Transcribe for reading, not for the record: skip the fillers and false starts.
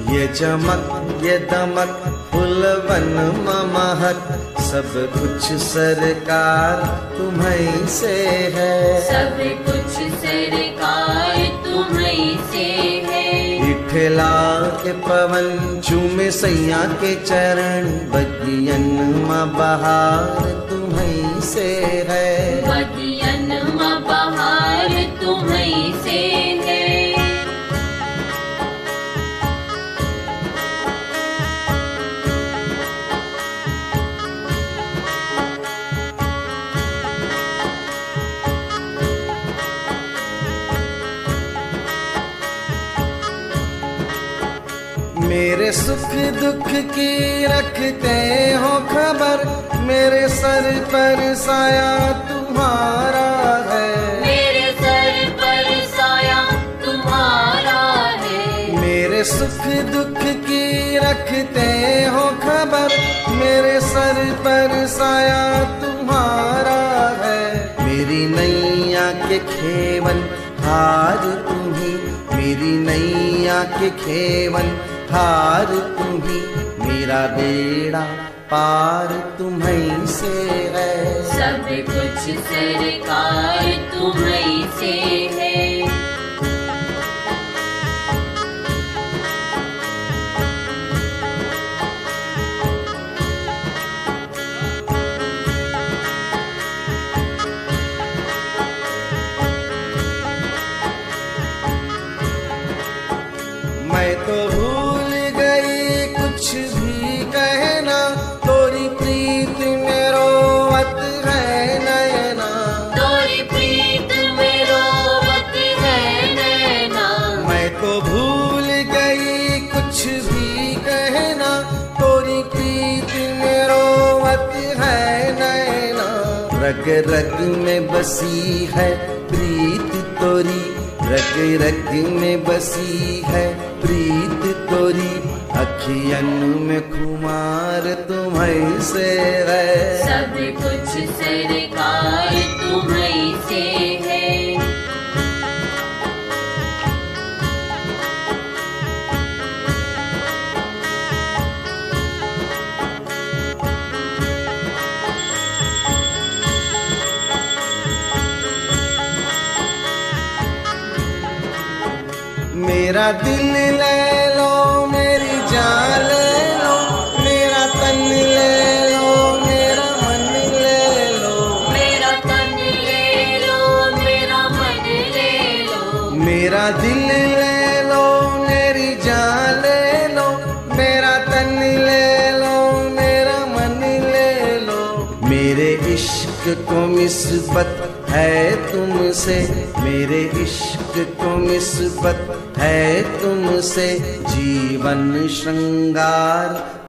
ये चमक ये दमक फुलवन महक, सब कुछ सरकार तुम्हीं से है। सब कुछ सरकार तुम्हीं से है। इठला के पवन चूमे सैया के चरण, बगियन माँ बहार तुम्हीं से है। बगियन माँ बहार तुम्हीं से है। मेरे सुख दुख की रखते हो खबर, मेरे सर पर साया तुम्हारा है। मेरे सर पर साया तुम्हारा है। मेरे सुख दुख की रखते हो खबर, मेरे सर पर साया तुम्हारा है। मेरी नैया के खेवन हार तुम्ही, मेरी नैया के खेवन हार तुम्ही, मेरा बेड़ा पार तुम्हीं से है। सब कुछ सरकार तुम्हीं से है। मैं तो भूल गई कुछ भी कहना, तोरी प्रीत में रोवत है नैना। तोरी प्रीत में रोवत है नैना। मैं तो भूल गई कुछ भी कहना, तोरी प्रीत में रोवत है नैना। रग रग में बसी है प्रीत तोरी, रग रग में बसी है प्रीत तोरी, अखियन में खुमार तुम्हीं से है। सब कुछ सरकार तुम्हीं से है। मेरा दिल ले लो, मेरी जान ले लो, मेरा तन ले लो, मेरा मन ले लो। मेरा तन ले लो, मेरा मन ले लो। मेरा दिल ले लो, मेरी जान ले लो, मेरा तन ले लो, मेरा मन ले लो। मेरे इश्क को निस्बत है तुमसे, मेरे इश्क को निस्बत है तुमसे, जीवन श्रृंगार